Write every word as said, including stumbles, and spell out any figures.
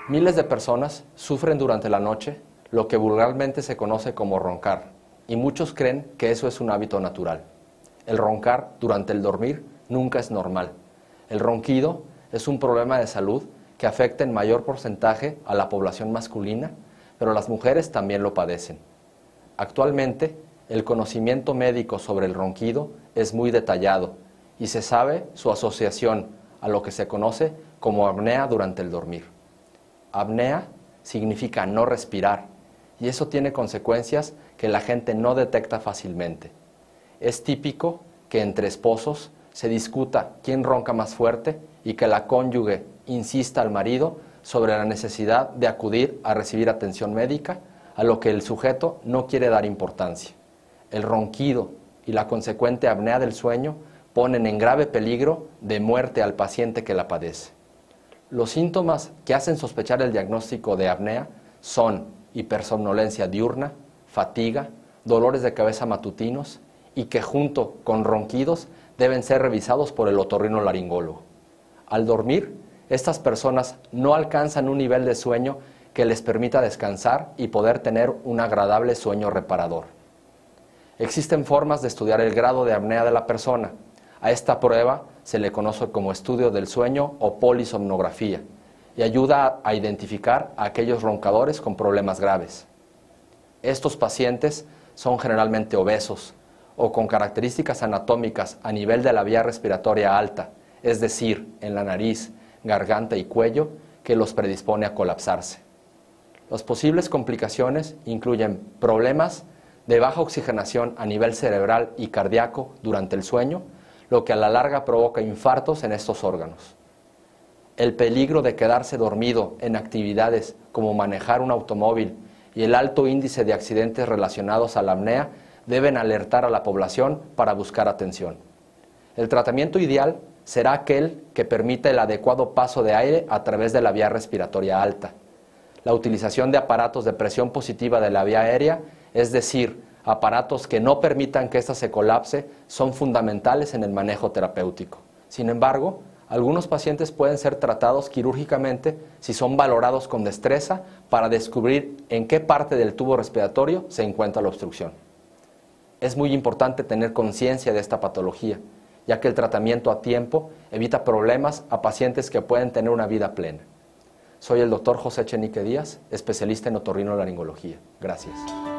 Miles de personas sufren durante la noche lo que vulgarmente se conoce como roncar, y muchos creen que eso es un hábito natural. El roncar durante el dormir nunca es normal. El ronquido es un problema de salud que afecta en mayor porcentaje a la población masculina, pero las mujeres también lo padecen. Actualmente, el conocimiento médico sobre el ronquido es muy detallado y se sabe su asociación a lo que se conoce como apnea durante el dormir. Apnea significa no respirar, y eso tiene consecuencias que la gente no detecta fácilmente. Es típico que entre esposos se discuta quién ronca más fuerte y que la cónyuge insista al marido sobre la necesidad de acudir a recibir atención médica, a lo que el sujeto no quiere dar importancia. El ronquido y la consecuente apnea del sueño ponen en grave peligro de muerte al paciente que la padece. Los síntomas que hacen sospechar el diagnóstico de apnea son hipersomnolencia diurna, fatiga, dolores de cabeza matutinos y que junto con ronquidos deben ser revisados por el otorrinolaringólogo. Al dormir, estas personas no alcanzan un nivel de sueño que les permita descansar y poder tener un agradable sueño reparador. Existen formas de estudiar el grado de apnea de la persona. A esta prueba se le conoce como estudio del sueño o polisomnografía y ayuda a identificar a aquellos roncadores con problemas graves. Estos pacientes son generalmente obesos o con características anatómicas a nivel de la vía respiratoria alta, es decir, en la nariz, garganta y cuello, que los predispone a colapsarse. Las posibles complicaciones incluyen problemas de baja oxigenación a nivel cerebral y cardíaco durante el sueño, lo que a la larga provoca infartos en estos órganos. El peligro de quedarse dormido en actividades como manejar un automóvil y el alto índice de accidentes relacionados a la apnea deben alertar a la población para buscar atención. El tratamiento ideal será aquel que permita el adecuado paso de aire a través de la vía respiratoria alta. La utilización de aparatos de presión positiva de la vía aérea, es decir, aparatos que no permitan que ésta se colapse, son fundamentales en el manejo terapéutico. Sin embargo, algunos pacientes pueden ser tratados quirúrgicamente si son valorados con destreza para descubrir en qué parte del tubo respiratorio se encuentra la obstrucción. Es muy importante tener conciencia de esta patología, ya que el tratamiento a tiempo evita problemas a pacientes que pueden tener una vida plena. Soy el doctor José Echenique Díaz, especialista en otorrinolaringología. Gracias.